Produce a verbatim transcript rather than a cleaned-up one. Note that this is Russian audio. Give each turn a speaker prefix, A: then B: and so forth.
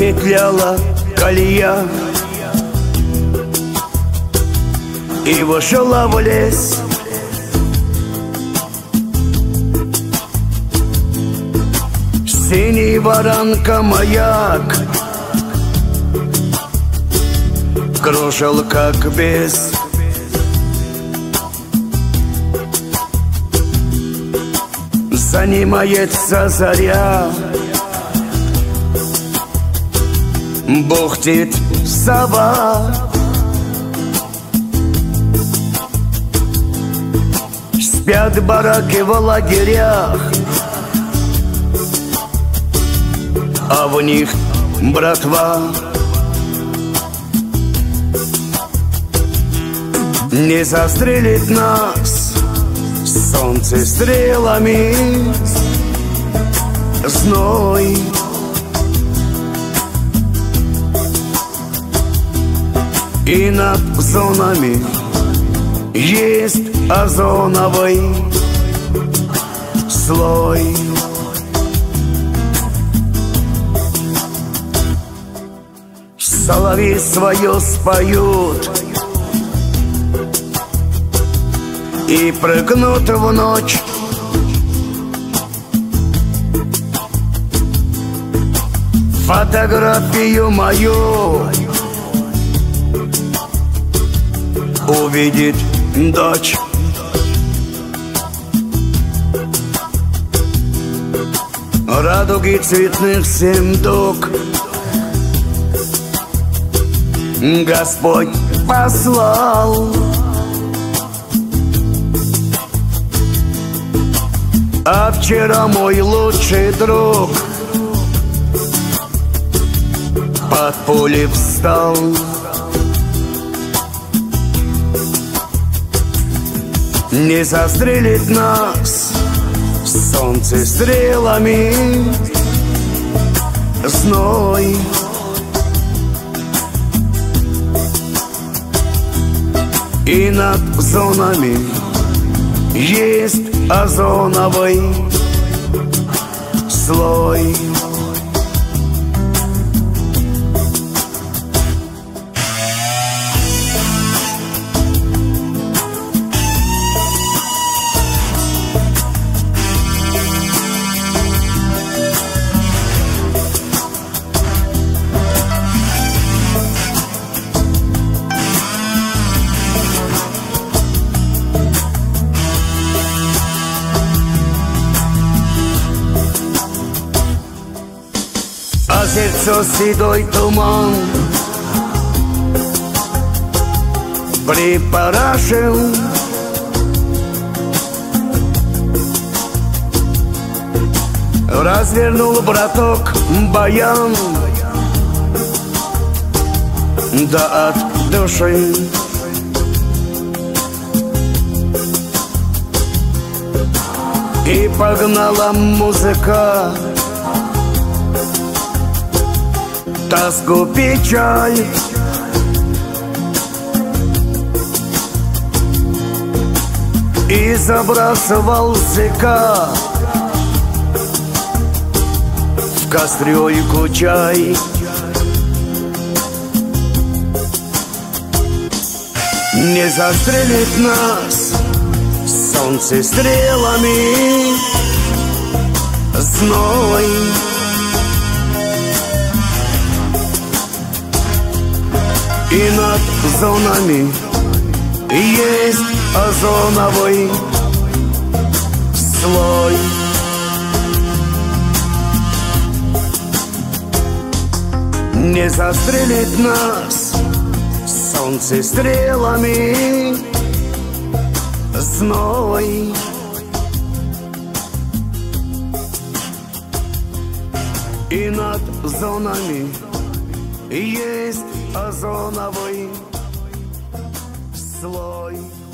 A: запетляла колея, и вошла в лес. Синий воронка маяк кружил как бес. Занимается заря, бухтит сова. Спят бараки в лагерях, а в них братва. Не застрелит нас солнце стрелами, зной. И над зонами есть озоновый слой. Соловьи свое споют и прыгнут в ночь. Фотографию мою увидит дочь. Радуги цветных семдук Господь послал, а вчера мой лучший друг под пули встал. Не застрелит нас солнце стрелами, зной. И над зонами есть озоновый слой. Озерцо седой туман припорошил, развернул браток баян, да от души. И погнала музыка тоску, печаль. И забрасывал зыка в кастрюльку чай. Не застрелит нас солнце стрелами, зной. И над зонами есть озоновый слой. Не застрелит нас солнце стрелами, зной. И над зонами есть озоновый слой.